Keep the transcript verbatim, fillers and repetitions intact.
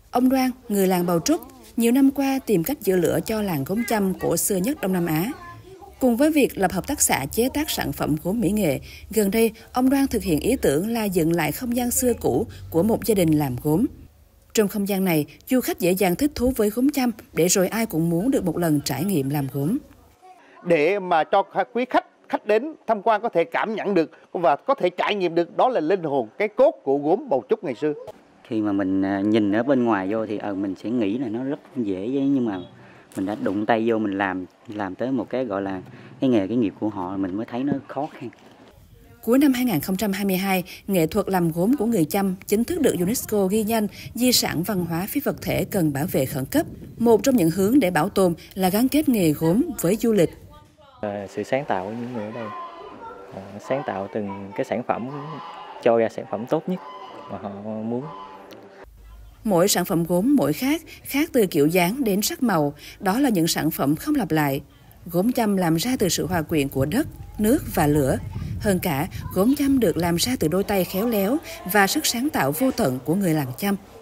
Ông Đoan, người làng Bầu Trúc, nhiều năm qua tìm cách giữ lửa cho làng gốm chăm cổ xưa nhất Đông Nam Á. Cùng với việc lập hợp tác xã chế tác sản phẩm gốm mỹ nghệ, gần đây ông Đoan thực hiện ý tưởng là dựng lại không gian xưa cũ của một gia đình làm gốm. Trong không gian này, du khách dễ dàng thích thú với gốm chăm, để rồi ai cũng muốn được một lần trải nghiệm làm gốm. Để mà cho quý khách khách đến tham quan có thể cảm nhận được và có thể trải nghiệm được đó là linh hồn, cái cốt của gốm Bầu Trúc ngày xưa. Khi mà mình nhìn ở bên ngoài vô thì ờ, mình sẽ nghĩ là nó rất dễ, nhưng mà mình đã đụng tay vô, mình làm làm tới một cái gọi là cái nghề cái nghiệp của họ, mình mới thấy nó khó khăn. Cuối năm hai nghìn không trăm hai mươi hai, nghệ thuật làm gốm của người Chăm chính thức được UNESCO ghi danh di sản văn hóa phi vật thể cần bảo vệ khẩn cấp. Một trong những hướng để bảo tồn là gắn kết nghề gốm với du lịch. À, sự sáng tạo của những người ở đây, à, sáng tạo từng cái sản phẩm cho ra sản phẩm tốt nhất mà họ muốn. Mỗi sản phẩm gốm mỗi khác, khác từ kiểu dáng đến sắc màu, đó là những sản phẩm không lặp lại. Gốm Chăm làm ra từ sự hòa quyện của đất, nước và lửa. Hơn cả, gốm Chăm được làm ra từ đôi tay khéo léo và sức sáng tạo vô tận của người làng Chăm.